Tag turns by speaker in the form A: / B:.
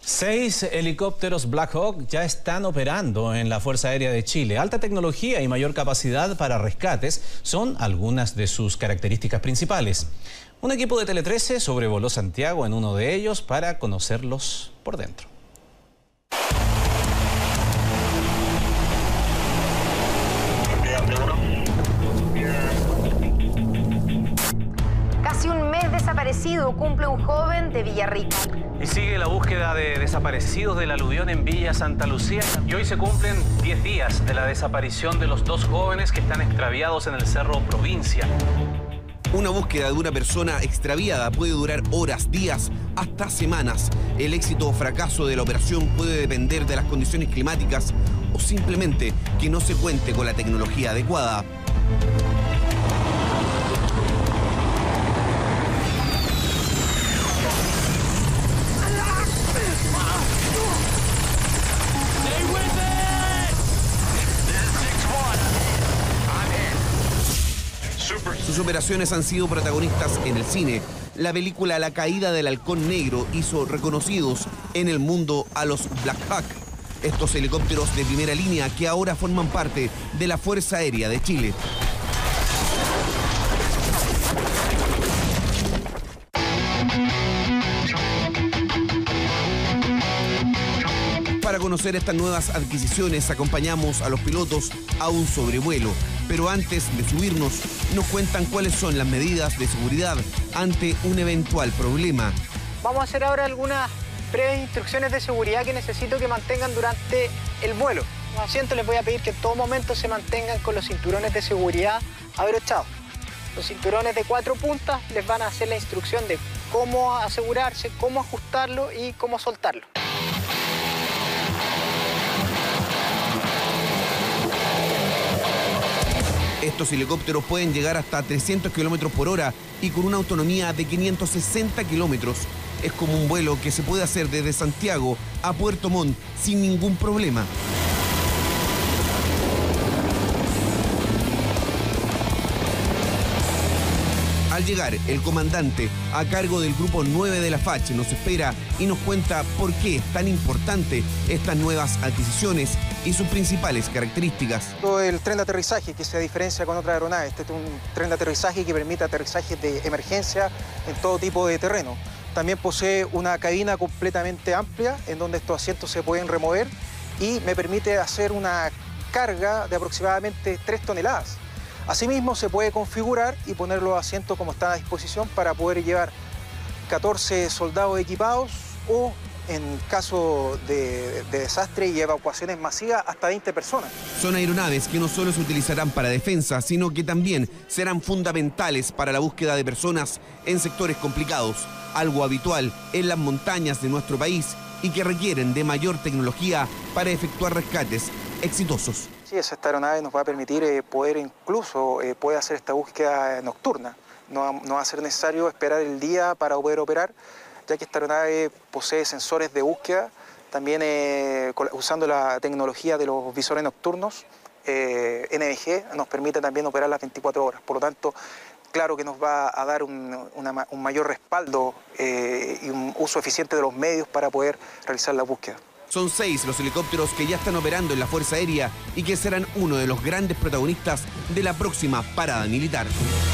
A: 6 helicópteros Black Hawk ya están operando en la Fuerza Aérea de Chile. Alta tecnología y mayor capacidad para rescates son algunas de sus características principales. Un equipo de Tele 13 sobrevoló Santiago en uno de ellos para conocerlos por dentro.
B: Casi un mes desaparecido cumple un joven de Villarrica.
A: Y sigue la búsqueda de desaparecidos del aluvión en Villa Santa Lucía. Y hoy se cumplen 10 días de la desaparición de los 2 jóvenes que están extraviados en el Cerro Provincia.
C: Una búsqueda de una persona extraviada puede durar horas, días, hasta semanas. El éxito o fracaso de la operación puede depender de las condiciones climáticas o simplemente que no se cuente con la tecnología adecuada. Sus operaciones han sido protagonistas en el cine. La película La caída del halcón negro hizo reconocidos en el mundo a los Black Hawk, estos helicópteros de primera línea que ahora forman parte de la Fuerza Aérea de Chile. Para conocer estas nuevas adquisiciones, acompañamos a los pilotos a un sobrevuelo. Pero antes de subirnos, nos cuentan cuáles son las medidas de seguridad ante un eventual problema.
D: Vamos a hacer ahora algunas breves instrucciones de seguridad que necesito que mantengan durante el vuelo. Los asientos les voy a pedir que en todo momento se mantengan con los cinturones de seguridad abrochados. Los cinturones de 4 puntas les van a hacer la instrucción de cómo asegurarse, cómo ajustarlo y cómo soltarlo.
C: Estos helicópteros pueden llegar hasta 300 km por hora y con una autonomía de 560 kilómetros. Es como un vuelo que se puede hacer desde Santiago a Puerto Montt sin ningún problema. Al llegar, el comandante, a cargo del Grupo 9 de la FACH, nos espera y nos cuenta por qué es tan importante estas nuevas adquisiciones y sus principales características.
D: Todo el tren de aterrizaje que se diferencia con otras aeronaves. Este es un tren de aterrizaje que permite aterrizajes de emergencia en todo tipo de terreno. También posee una cabina completamente amplia en donde estos asientos se pueden remover y me permite hacer una carga de aproximadamente 3 toneladas. Asimismo, se puede configurar y poner los asientos como están a disposición para poder llevar 14 soldados equipados o, en caso de desastre y evacuaciones masivas, hasta 20 personas.
C: Son aeronaves que no solo se utilizarán para defensa, sino que también serán fundamentales para la búsqueda de personas en sectores complicados, algo habitual en las montañas de nuestro país y que requieren de mayor tecnología para efectuar rescates exitosos.
D: Sí, esta aeronave nos va a permitir poder incluso poder hacer esta búsqueda nocturna. No va a ser necesario esperar el día para poder operar, ya que esta aeronave posee sensores de búsqueda, también usando la tecnología de los visores nocturnos, NVG nos permite también operar las 24 horas. Por lo tanto, claro que nos va a dar un mayor respaldo y un uso eficiente de los medios para poder realizar la búsqueda.
C: Son 6 los helicópteros que ya están operando en la Fuerza Aérea y que serán uno de los grandes protagonistas de la próxima parada militar.